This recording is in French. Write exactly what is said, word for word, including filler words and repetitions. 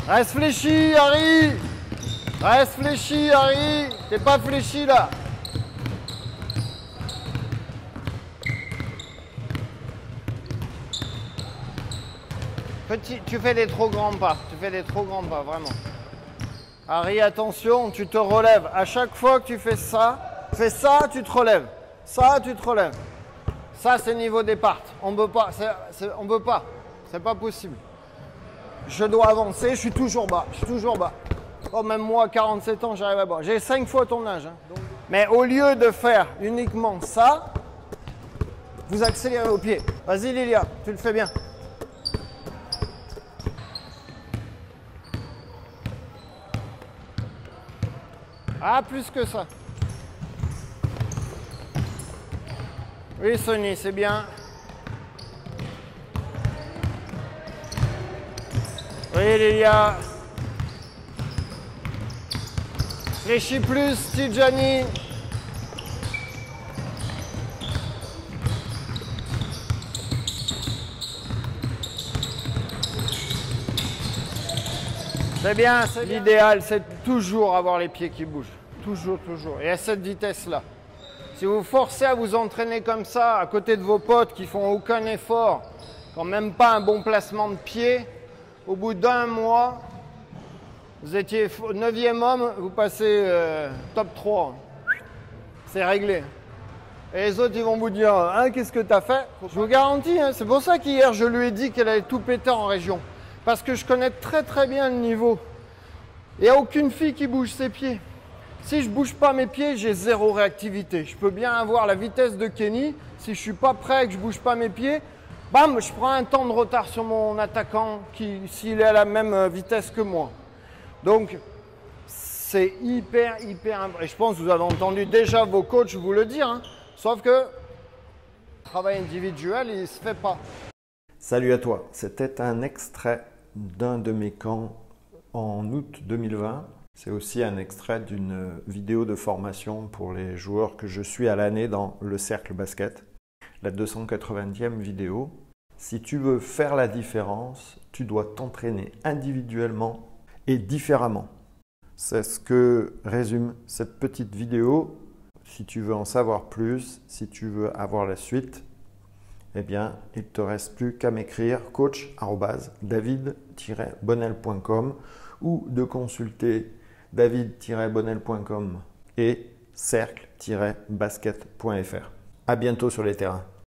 Reste fléchi, Harry. Reste fléchi, Harry. T'es pas fléchi là. Petit, tu fais des trop grands pas. Tu fais des trop grands pas, vraiment. Harry, attention, tu te relèves. À chaque fois que tu fais ça, fais ça, tu te relèves. Ça, tu te relèves. Ça, c'est niveau départ. On peut pas. C'est, c'est, on peut pas. C'est pas possible. Je dois avancer. Je suis toujours bas. Je suis toujours bas. Oh, même moi, à quarante-sept ans, j'arrive à bas. J'ai cinq fois ton âge. Hein. Mais au lieu de faire uniquement ça, vous accélérez au pied. Vas-y, Lilia, tu le fais bien. Ah, plus que ça. Oui, Sony, c'est bien. Oui, Lilia. Fléchis plus, Tidjani. C'est bien, c'est l'idéal, c'est toujours avoir les pieds qui bougent. Toujours, toujours. Et à cette vitesse-là. Si vous forcez à vous entraîner comme ça, à côté de vos potes qui font aucun effort, quand même pas un bon placement de pied, au bout d'un mois, vous étiez neuvième homme, vous passez euh, top trois. C'est réglé. Et les autres, ils vont vous dire, hein, qu'est-ce que tu as fait? Je vous garantis, hein, c'est pour ça qu'hier, je lui ai dit qu'elle allait tout péter en région. Parce que je connais très très bien le niveau. Il n'y a aucune fille qui bouge ses pieds. Si je ne bouge pas mes pieds, j'ai zéro réactivité. Je peux bien avoir la vitesse de Kenny. Si je ne suis pas prêt et que je ne bouge pas mes pieds, bam, je prends un temps de retard sur mon attaquant qui, s'il est à la même vitesse que moi. Donc, c'est hyper, hyper important. Et je pense que vous avez entendu déjà vos coachs vous le dire. Hein. Sauf que le travail individuel, il ne se fait pas. Salut à toi. C'était un extrait d'un de mes camps en août deux mille vingt. C'est aussi un extrait d'une vidéo de formation pour les joueurs que je suis à l'année dans le cercle basket. La deux cent quatre-vingtième vidéo. Si tu veux faire la différence, tu dois t'entraîner individuellement et différemment. C'est ce que résume cette petite vidéo. Si tu veux en savoir plus, si tu veux avoir la suite, eh bien, il ne te reste plus qu'à m'écrire coach arobase david tiret bonnel point com ou de consulter david tiret bonnel point com et cercle tiret basket point f r. À bientôt sur les terrains.